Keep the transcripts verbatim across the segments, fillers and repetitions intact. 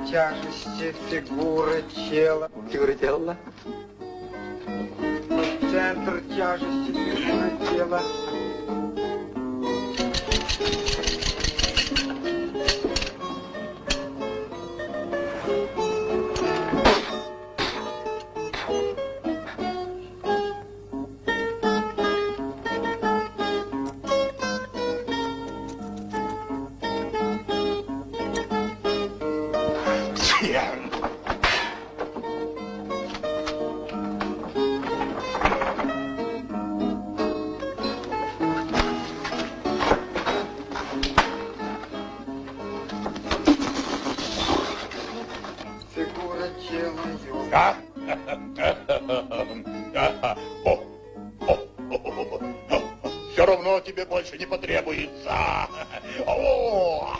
тяжести фигуры тела. Фигура тела. Центр тяжести фигуры тела. Все равно тебе больше не потребуется. О!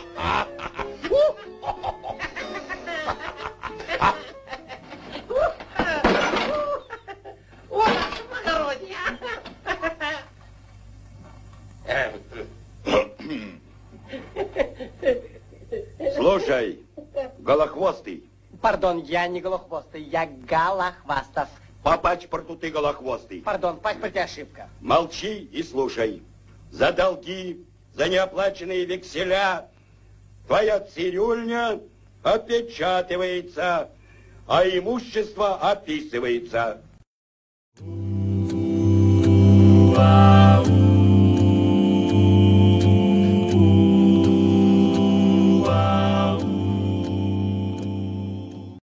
Слушай, голохвостый. Пардон, я не голохвостый, я голохвастов. По паспорту ты голохвостый. Пардон, в паспорте ошибка. Молчи и слушай. За долги, за неоплаченные векселя твоя цирюльня опечатывается, а имущество описывается. Wow.